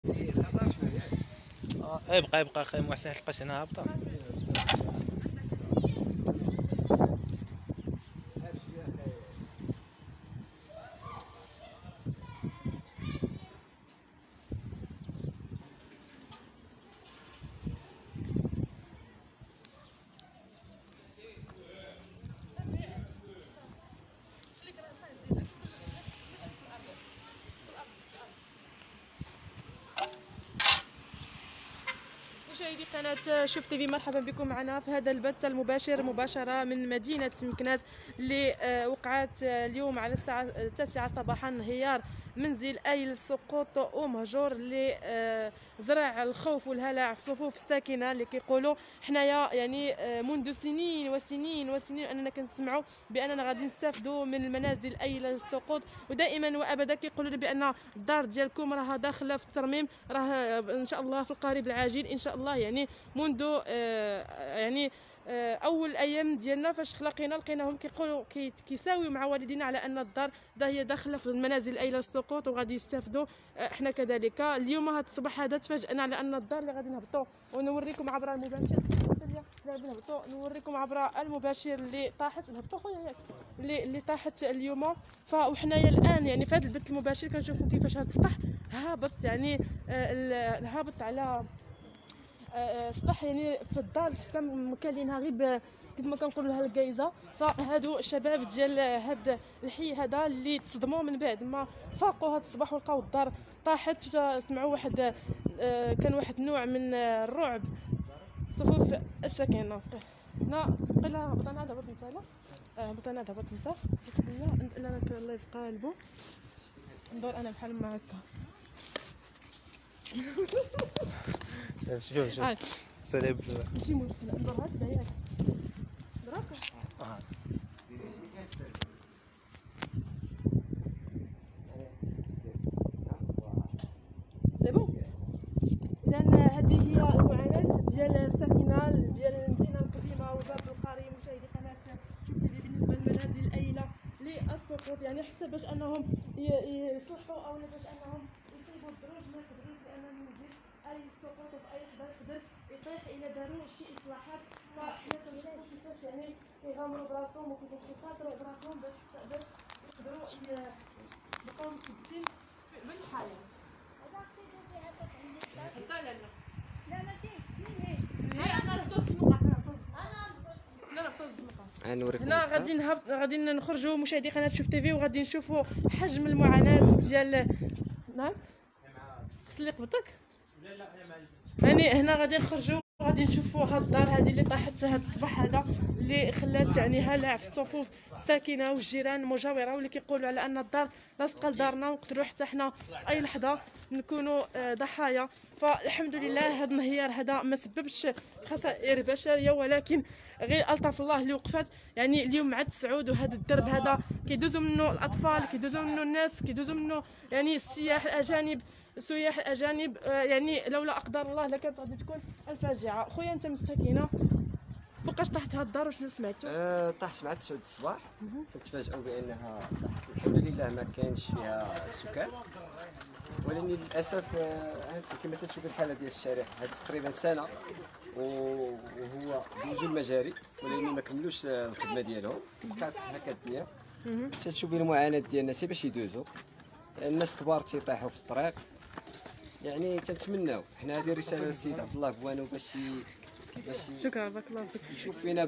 يبقى اخي محسن حلقه هنا هابطه. مشاهدي قناة شوف تيفي، مرحبا بكم معنا في هذا البث المباشر مباشرة من مدينة مكناس اللي وقعت اليوم على الساعة 9 صباحا انهيار منزل أيل السقوط ومهجور اللي زرع الخوف والهلع في صفوف الساكنة اللي كيقولوا حنايا يعني منذ سنين وسنين وسنين أننا كنسمعوا بأننا غادي نستافدوا من المنازل أيل السقوط، ودائما وأبدا كيقولوا لنا بأن الدار ديالكم راه داخلة في الترميم، راه إن شاء الله في القريب العاجل إن شاء الله. يعني منذ يعني اول ايام ديالنا فاش خلقينا لقيناهم كيقولوا كيساويوا مع والدينا على ان الدار هي داخله في المنازل ايل السقوط وغادي يستافدوا. احنا كذلك اليوم هذا الصباح هذا تفاجئنا على ان الدار اللي غادي نهبطوا ونوريكم عبر المباشر نوريكم عبر المباشر اللي طاحت. نهبطوا خويا ياك اللي طاحت اليوم. فوحنايا الان يعني في هذا البث المباشر كنشوفوا كيفاش هذا السطح هابط، يعني هابط على سطح يعني في الدار حتى مكالينها غير كيف ما كنقولوا لها الجايزه. فهادو الشباب ديال هاد الحي هذا اللي تصدموا من بعد ما فاقوا هاد الصباح ولقاو الدار طاحت. سمعوا واحد كان واحد النوع من الرعب صفوف الساكنه. هنا قيلا هبط انا دابا انت لا هبط انا دابا انت لا انا الله يبقى قلبو ندور انا بحال ما هكا. شوف سلام ماشي مشكله ندور هكا ياك دراك. سي بون. اذا هذه هي المعاناه ديال الساكنه ديال المدينه القديمه وباب القري. مشاهدي قناه شوف تيفي بالنسبه للمنازل الايله للسقوط، يعني حتى باش انهم يصلحوا او باش انهم يصيبوا الدروج ما يقدروش، لان المنزل اي السقوط في اي حدا يقدر يطيح الا داروا شي اصلاحات. فحنا كنشوفوا كيفاش يعني كيغامروا براسهم وكيفاش كيخاطروا براسهم باش يقدروا يبقاو مثبتين بالحياه. لا لا لا لا ماشي انا نطز النقط انا نطز النقط. هنا غادي نهبط غادي نخرجوا مشاهدي قناه شوف تيفي وغادي نشوفوا حجم المعاناه ديال. نعم خص اللي قبطك. لا لا يعني هنا غادي نخرجوا غادي نشوفوا هاد الدار هذه اللي طاحت هاد الصباح هذا اللي خلات يعني هلع في الصفوف الساكنه والجيران المجاوره، واللي كيقولوا على ان الدار لاصقه لدارنا ونقدروا حتى حنا اي لحظه نكونوا ضحايا. فالحمد لله هذا الانهيار هذا ما سببش خسائر بشريه، ولكن غير الطف الله اللي وقفات. يعني اليوم مع التسعود وهذا الدرب هذا كيدوزوا منه الاطفال، كيدوزوا منه الناس، كيدوزوا منه يعني السياح الاجانب يعني لولا اقدار الله لكانت غادي تكون الفاجعه. خويا انت مساكينه فوقاش طاحت هاد الدار وشنو سمعتوا؟ طاحت مع 9 الصباح تتفاجئوا بانها الحمد لله ما كانش فيها سكان، ولكن للاسف كما تشوف الحاله ديال الشارع هذا تقريبا سنه وهو دوزو المجاري ولكن ما كملوش الخدمه ديالهم، بقات هكا الدنيا. تشوفي المعاناه ديال الناس باش يدوزوا، الناس كبار تيطيحوا في الطريق. يعني تنتمناو حنا هذه الرساله للسيد عبد الله بوانو باش شكرا بارك الله فيك. يشوف فينا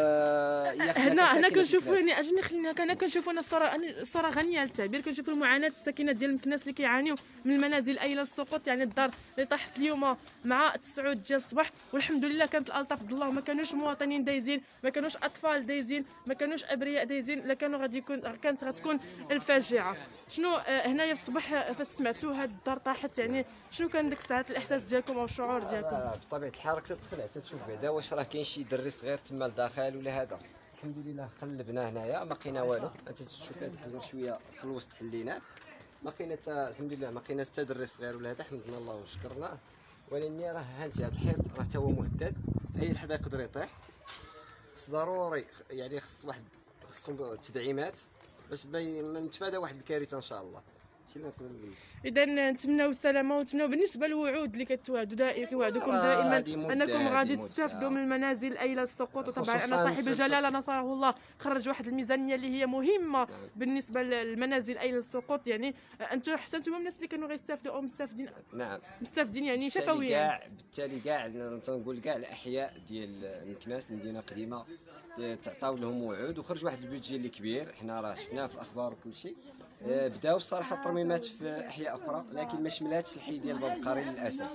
هنا كنشوفوا يعني اجني خلينا كنشوفوا انا الصوره غنيه للتعبير. كنشوفوا المعاناه الساكنه ديال مكناس اللي كيعانيوا من المنازل ايله السقوط. يعني الدار اللي طاحت اليوم مع التسعود ديال الصباح، والحمد لله كانت الالطاف د الله، ما كانوش مواطنين دايزين، ما كانوش اطفال دايزين، ما كانوش ابرياء دايزين، لا كانوا غادي يكون كانت غتكون الفاجعه. شنو هنايا في الصباح فاش سمعتوا هاد الدار طاحت يعني شنو كان ديك الساعات الاحساس ديالكم او الشعور ديالكم؟ بطبيعه الحال راك تدخل تشوف بعدا واش راه كاين شي دري صغير تما لداخل ولا هذا. الحمد لله قلبنا هنايا ما لقينا والو. انت تشوف هذا الحجر شويه في الوسط حليناه، ما لقينا الحمد لله ما لقيناش حتى دري صغير ولا هذا، حمدنا الله وشكرناه. ولكن راه هانتي هذا الحيط راه حتى هو مهدد، اي لحظه يقدر يطيح. خص ضروري يعني خص واحد خصهم تدعيمات باش ما نتفادى واحد الكارثه ان شاء الله. هادشي اللي نقدر نقول. اذا نتمناو السلامه، ونتمناو بالنسبه للوعود اللي كتوعدوا دائما كيوعدوكم دائما هادي مدة، انكم غادي هادي مدة. تستافدوا من المنازل الايله السقوط. وطبعا انا خصوصاً صاحب في الجلاله نصره الله خرج واحد الميزانيه اللي هي مهمه بالنسبه للمنازل الايله السقوط. يعني انتم حتى انتم من الناس اللي كانوا غيستافدوا او مستافدين نعم. يعني شفويا. بالتالي كاع تنقول كاع الاحياء ديال مكناس المدينه القديمه تعطاو لهم وعود وخرج واحد البيدجي اللي كبير، حنا راه شفناه في الاخبار وكل شيء. بداو الصراحه الترميمات في احياء اخرى لكن ما شملاتش الحي ديال باب القري للاسف.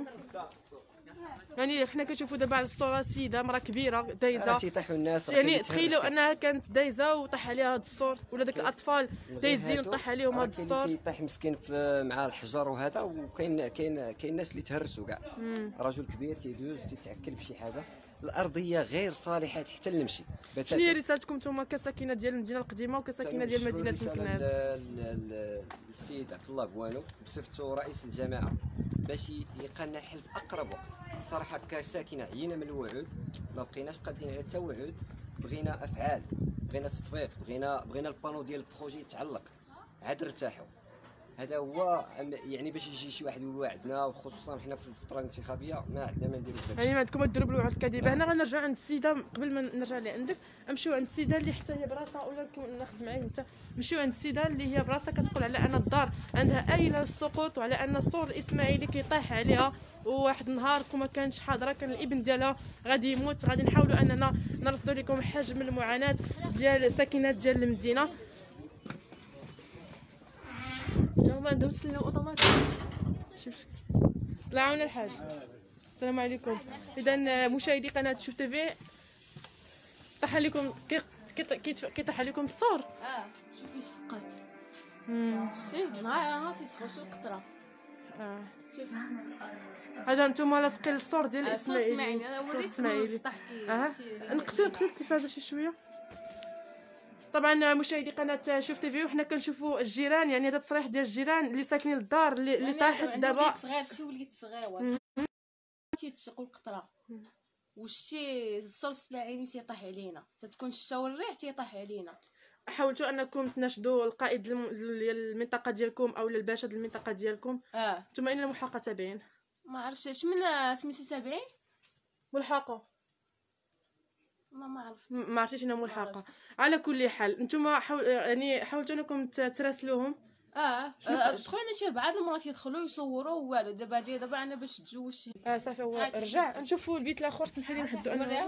يعني حنا كنشوفوا دابا على الصوره سيده مرا كبيره دايزه، تيطيحوا الناس. يعني تخيلوا انها كانت دايزه وطاح عليها هذا السور، ولا داك الاطفال دايزين وطاح عليهم هذا السور. تيطيح مسكين مع الحجر وهذا. وكاين ناس اللي تهرسوا كاع. رجل كبير تيدوز تيتعكل بشي حاجه، الارضيه غير صالحه حتى للمشي. شنو هي رسالتكم نتوما كساكنه ديال المدينه القديمه وكساكنه ديال مدينه مكناس؟ السيد عبد الله بوانو بصفته رئيس الجماعه باش يلقى لنا الحل في اقرب وقت. الصراحه كساكنه عينا من الوعود، ما بقيناش قادين على حتى وعود، بغينا افعال، بغينا تطبيق، بغينا البانو ديال البروجي يتعلق، عاد ارتاحوا. هذا هو يعني باش يجي شي واحد يوعدنا، وخصوصا حنا في الفتره الانتخابيه ما عندنا ما نديرو بهذا. يعني ما عندكم ديروا بالوعود الكاذبه. هنا غنرجع عند السيده قبل ما نرجع لعندك، نمشيو عند السيده اللي حتى هي براسها، ولا ناخذ معايا نساء. نمشيو عند السيده اللي هي براسها كتقول على ان الدار عندها ايله السقوط، وعلى ان السور الاسماعيلي كيطيح عليها، وواحد النهار كون ما كانتش حاضره كان الابن ديالها غادي يموت. غادي نحاولوا اننا نرصدوا لكم حجم المعاناه ديال الساكنات ديال المدينه. هما عندهم سلة اوتوماتيك. الله يعاون الحاج. السلام عليكم. اذا مشاهدي قناه شوف تيفي، طاح عليكم كيطيح عليكم السور. شوفي شقات. شتي نهار تيسخو القطره. شوف هذا نتوما لاصقين السور ديال الاسماعيلي. انا وريتكم السطح نقصي التلفازه شي شويه. طبعا مشاهدي قناه شوف تيفي، وحنا كنشوفوا الجيران، يعني هذا تصريح ديال الجيران اللي ساكنين الدار اللي طاحت دابا. وليت صغير، شي وليت صغيور تيتشقوا القطره، وشتي السور الاسماعيلي تيطيح علينا، تتكون الشتا والريح تيطيح علينا. حاولتوا انكم تناشدوا القائد ديال المنطقه ديالكم او الباشا ديال المنطقه ديالكم؟ نتوما اين الملحقه تابعين؟ ما عرفتش من سميتو تابعين ملحقه. ما عرفتش. ما عرفتيش انا ملحقه. على كل حال نتوما يعني حاولتوا انكم تراسلوهم؟ دخلنا شي 4 المرات يدخلوا يصوروا والو. دابا انا باش تجوج. صافي هو رجع. نشوفوا البيت الاخر. سمحي لي نحدوا انا.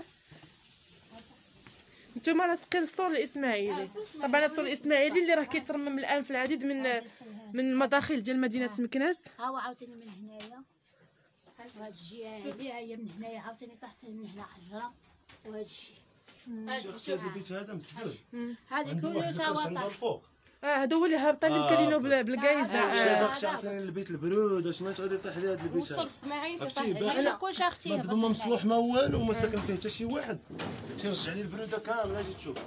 نتوما لاصقين السور الاسماعيلي. طبعا السور الاسماعيلي اللي راه كيترمم الان في العديد من المداخل ديال مدينه مكناس. ها هو عاوتاني من هنايا، وهاد الجهه هادي هي من هنايا عاوتاني طاحت من هنا حجره، وهاد الشيء شوف البيت هذا مسدود. هذا كله تا هو الفوق. هذا هو اللي هابطين مكلينو بالكايز. داك عطيني البيت البرود، واش ما غادي يطيح لي هذا البيت والسور هذا. الاسماعيلي عرفتي تيطيح انا كلشي اختي دابا ما مصلوح ما والو، وما ساكن فيه حتى شي واحد، تيرجع لي البروده كامله. اجي تشوف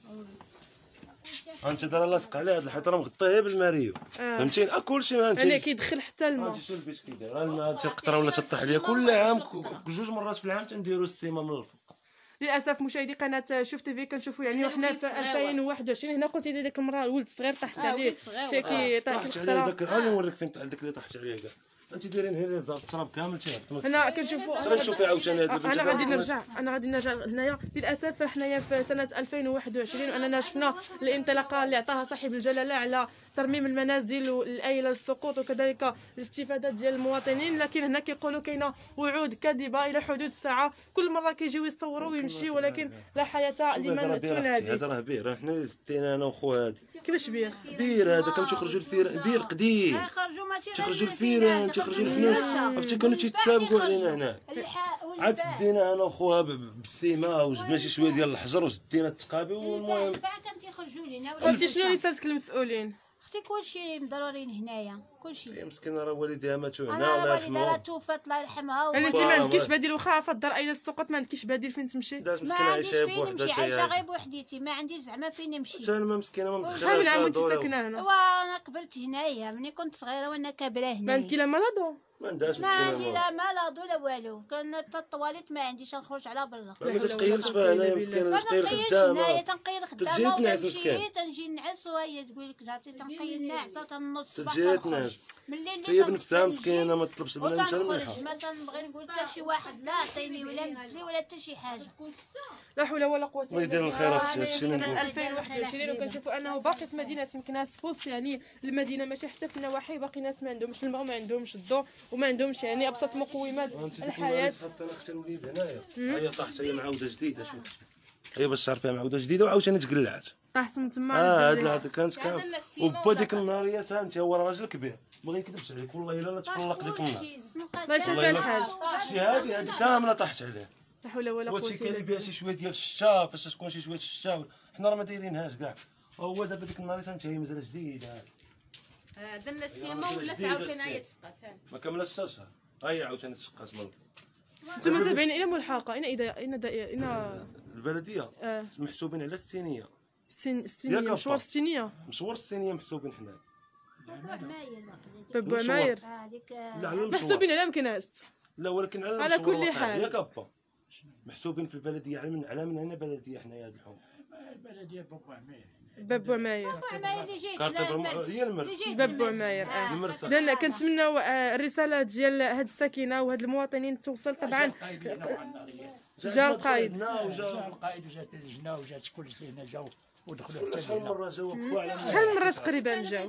انت دار لاصق على هذا الحيط، راه مغطيه بالماريو. فهمتيني؟ كلشي ما انت يعني كيدخل حتى الماء. انت شوف البيت كي داير. الماء القطره ولا تطيح عليا كل عام، 2 مرات في العام تنديروا السيمه من الفوق. للاسف مشاهدي قناه شوف تيفي كنشوفوا يعني وحنا في 2021. هنا قلتي ديك المراه الولد صغير طاحت عليه شي طاحت عليه داك. راني نوريك فين داك اللي طاحت عليه كاع. انت دايرين هنا التراب كامل تيهبط. هنا كنشوفوا. غير شوفي عاوتاني هذا البيت. انا غادي نرجع هنايا. للاسف حنايا في سنه 2021 واننا شفنا الانطلاقه اللي عطاها صاحب الجلاله على ترميم المنازل والايله السقوط وكذلك الاستفاده ديال المواطنين. لكن هنا كيقولوا كاينه وعود كاذبه الى حدود الساعه، كل مره كيجيو يصوروا ويمشيوا، ولكن لا حياه لمن تنادي. هذا راه بير، حنا اللي سدينا انا وخو هادي. كيفاش بير؟ بير هذا كانوا تيخرجوا الفيران، بير قديم تيخرجوا الفيران، تيخرجوا الحنوش. عرفتي كانوا تيتسابقوا علينا هنا. عاد سدينا انا وخوها بالسيمه وجبنا شي شويه ديال الحجر وسدينا التقابي. والمهم كان تيخرجوا لينا. قلتي شنو رسالتك للمسؤولين؟ اختي كلشي مضرورين هنايا، كلشي. هي مسكينه راه والديها ماتوا هنا انا الله والدها راه يرحمهم. توفات الله يرحمها. يعني انت وبا- ما عندكيش بديل واخا في الدار اين السقط ما عندكيش بديل فين تمشي؟ دات ما مسكينه عنديش عايشه فين بوحدها نمشي، حتى عايشه غير هي. بوحديتي، ما عنديش زعما فين نمشي. حتى انا ما مسكينه ما شحال من عام مدخلاش وانت دورة. ساكنه هنا؟ وانا كبرت هنايا ملي كنت صغيره وانا كابره ما هنا. عندك لا مرض؟ ما عندهاش ما عندي مسكينه لا مرض ولا والو، كانت الطواليت ما عنديش نخرج على برا. ما تقيلش فيها هنايا مسكينه ما تقيل تنقيلش هنايا، خدامه. تنقيل تجي خدامه تنعس مسكين. وتمشي تنجي نعس وهي تقول لك جاتي تنقيل ناعسه تنوض الصباح تجي تنخرج. تنعس. من الليل هي بنفسها مسكينه ما تطلبش البنات حتى وتنخرج، مليحه. ما تنبغي نقول حتى شي واحد لا عطيني ولا نبدلي ولا حتى شي حاجه. لا حول ولا قوه الله يدير الخير اختي هادشي اللي نقول. 2021 وكنشوفوا انه باقي في مدينه مكناس في وسط يعني المدينه ماشي حتى في النواحي باقي ناس ما عندهمش الماء وما عندهمش الضوء وما عندهمش يعني ابسط مقومات الحياه. حتى انا اختي الوليد هنايا هي طاحت هي معاوده جديده. شوف هي باش صار فيها معاوده جديده وعاوتاني تقلعت. طاحت من تما هاد العاد كانت كامل وبا ديك النهار هي فهمتي هو راجل كبير ما غيكذبش عليك والله الا لا تفلق ديك النهار. الله يشفي والله الحال. الا شي هادي كامله طاحت عليه. لا حول ولا قوه وهادشي الا كاين بها شي شويه ديال الشتا فاش تكون شي شويه الشتا حنا راه ما دايرينهاش كاع. هو دابا ديك النهار فهمتي هي مازال جديده درنا السيما ولا عاوتاني هي تشقات. ما كملتش حتى شهر هي عاوتاني تشقات من انتم تابعين الى ملحقه الى البلديه محسوبين على السينيه. السينيه ياك مشوار أبا. السينيه مشوار السينيه محسوبين حنا. باب عماير هذيك لا على المشوار محسوبين على مكناس. لا ولكن على على المشوار كل الواقع. حال. ياك ابا محسوبين في البلديه على من هنا بلديه حنايا هاد الحوم. باب عماير ما اللي جيت كارت هي المرس باب عماير المرسى. لان كنتمناو الرساله ديال هاد الساكنه وهاد المواطنين توصل طبعا. جا القايد وجا القائد وجات اللجنه وجات كل شيء هنا جاو ودخلوا كل شحال من مره جاوا على شحال من مره تقريبا جاو؟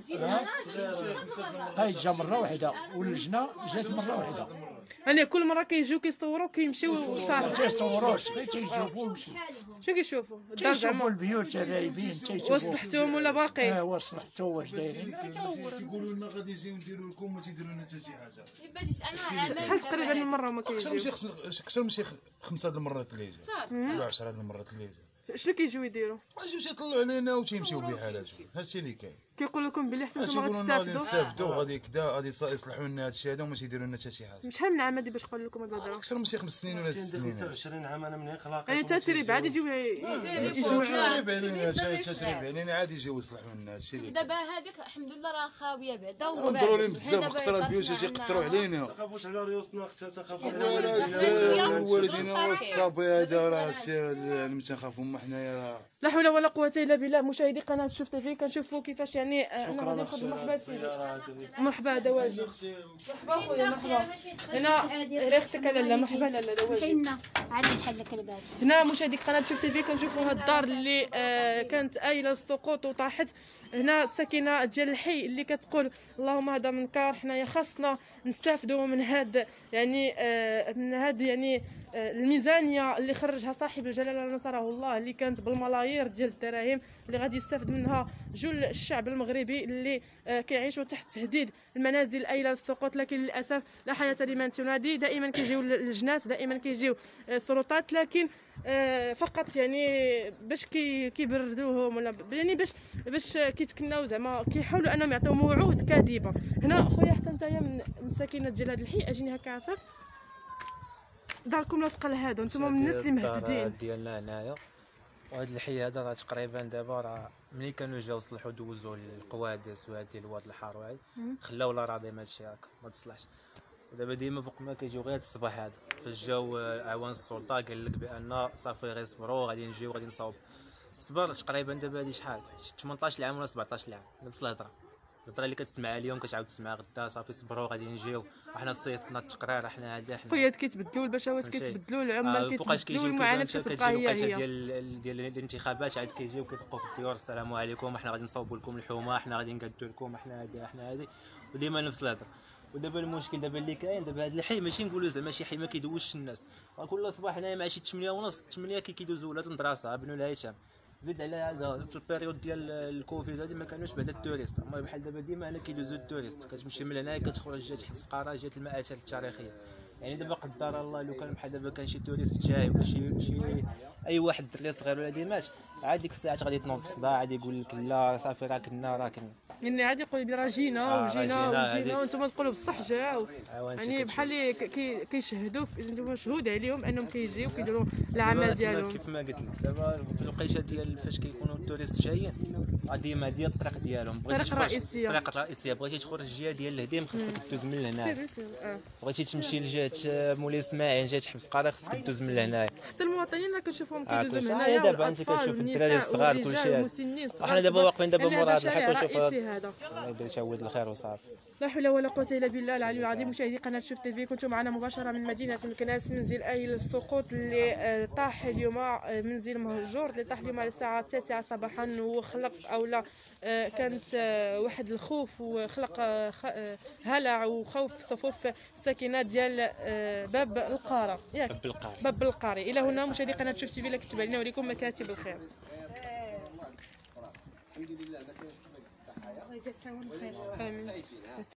القائد جا مره واحده واللجنه جات مره واحده. يعني كل مره كيجيو كيصوروا كيمشيو وصافي. تيصوروش غير تيشوفوا ويمشيو شنو كيشوفوا؟ الدار تيشوفوا زعما البيوت رايبين تيشوفوا وصلحتوهم ولا باقي؟ وصلحتوا واش دايرين. تيقولوا لنا غادي نجيو نديروا لكم ما تيديروا لنا حتى شي حاجه. باش يسالنا شحال تقريبا من مره هما كيجيو؟ اكثر من شي 5 د المرات اللي جاو ولا 10 د المرات اللي جاو. شنو كيجيو يديروا؟ يجيو تيطلعوا علينا وتيمشيو بحالاتهم. هادشي اللي كاين. كيقول لكم بلي حتى نتوما تيقولوا لنا غادي غتستافدوا. نستافدوا غادي كدا غادي يصلحوا لنا هادشي هذا وما تيديروا لنا حتى شي حاجه. شحال من عام هادي باش قالوا لكم هاد الهضره؟ اكثر من شي 5 سنين ولا 6 سنين. 25 عام انا من هيك خلاقيت. يعني حتى تريب عاد يجيو تجرب علينا تجرب علينا عادي يجيو يصلحوا لنا هادشي اللي دابا هذيك الحمد لله راه خاويه بعدا ونضروا لهم بزاف خطره البيوت تيقطروا علينا. ما تخافوش على ريوسنا اختي تخافوا ولا الوالدين والصبي هذا راه هادشي اللي تنخافوا ما حنايا. لا حول ولا قوه الا بالله. مشاهدي قناه شوف تيفي كنشوفوا كيفاش يعني انا شكرا غادي ناخذ مرحبا سيدي. سيدي. مرحبا هذا واجب. مرحبا خويا مرحبا. هنا ريختك لاله مرحبا لاله هذا واجب. كاينه عاد نحل لك الباب. هنا مشاهدي قناه شوف تيفي كنشوفوا هاد الدار اللي كانت آيله السقوط وطاحت. هنا الساكنه ديال الحي اللي كتقول اللهم هذا منكر حنايا خاصنا نستافدوا من هاد يعني من هاد يعني الميزانيه اللي خرجها صاحب الجلاله نصره الله اللي كانت بالملايير ديال الدراهم اللي غادي يستافد منها جل الشعب المغربي اللي كيعيشوا تحت تهديد المنازل آيله للسقوط. لكن للاسف لا حياه لمن تنادي. دائما كيجيو اللجنات دائما كيجيو السلطات لكن فقط يعني باش كيبردوهم ولا يعني باش كيتكناو زعما كيحاولوا انهم يعطيو وعود كاذبه. هنا خويا حتى نتايا من الساكنه ديال هذا الحي اجيني هكا عفاك داركم لاصقه لهذا نتوما من الناس اللي مهددين ديالنا هنايا. وهاد الحي هذا راه تقريبا دابا راه ملي كانوا جاو صلحوا دوزوا القوادس وهاد ديال الواد الحار وهاد خلاو لا راضي هادشي هكا ما تصلحش. ودابا ديما فوق ما كيجيو غير الصباح هذا فاش جاو اعوان السلطه قال لك بان صافي غير صبروا غادي نجيو غادي نصاوب. صبر تقريبا دابا هادي شحال 18 عام ولا 17 عام نفس الهضره اللي كتسمعها اليوم كتعاود تسمعها غدا صافي صبروا غادي نجيو. وحنا صيفطنا التقرير حنا هذا حنا القياد كيتبدلوا البشوات كيتبدلوا العمال كيتبدلوا المعاناه كتبقى هي ديال الانتخابات عاد كيجيو كيدقوا في الديور السلام عليكم حنا غادي نصاوبوا لكم الحومه حنا غادي نقادوا لكم حنا هذه وديما نفس الهضره. ودابا المشكل دابا اللي كاين دابا هذا الحي ماشي نقولوا زعما شي حي ما كيدوزش الناس. كل صباح هنايا مع شي 8 ونص 8 كيدوزوا ولاد المدرسه بنو الهيثم. زيد على هذا في البيريود ديال الكوفيد هذه ما كانوش بعدا التوريست. اما بحال دابا ديما هنا كيدوزوا التوريست كتمشي من هنا كتخرج جات حبس قاره جات المآثر التاريخيه. يعني دابا قدر الله لو كان بحال دابا كان شي توريست جاي ولا شي اي واحد دري صغير ولا ديماش عاد ديك الساعات غادي تنوض الصداع غادي يقول لك لا صافي راه كنا يعني عادي يقول راه جينا وجينا هذه. وانتم تقولوا بصح جا وانت يعني بحال اللي كيشهدوك انتم مشهود عليهم انهم كيجيو كيديروا العمل ديالهم. كيف ما قلت لك دابا في الوقيته ديال فاش كيكونوا التوريست جايين ديما ديال الطريق ديالهم الطريق الرئيسيه بغيتي تخرج الجهه ديال الهديم خاصك دوز من لهنا، بغيتي تمشي لجهه مولاي اسماعيل جهه حبس قاره خاصك دوز من لهنا. حتى المواطنين راه كنشوفهم كيدوزوا من هنايا دابا انت كتشوف الدراري الصغار كلشي وحنا دابا واقفين دابا مورا هذا الحال كنشوف الله يدير تعود الخير وصافي. لا حول ولا قوة إلا بالله العلي العظيم. مشاهدي قناة شوف تيفي كنتم معنا مباشرة من مدينة مكناس، منزل آيل السقوط اللي طاح اليوم، منزل مهجور اللي طاح اليوم على الساعة 9 صباحا، وخلق أولا كانت واحد الخوف وخلق هلع وخوف صفوف الساكنات ديال باب القارة ياك باب القاري. إلى هنا مشاهدي قناة شوف تيفي لا كتب علينا وليكم مكاتب الخير. الحمد لله ما كاينش الضحايا. آمين.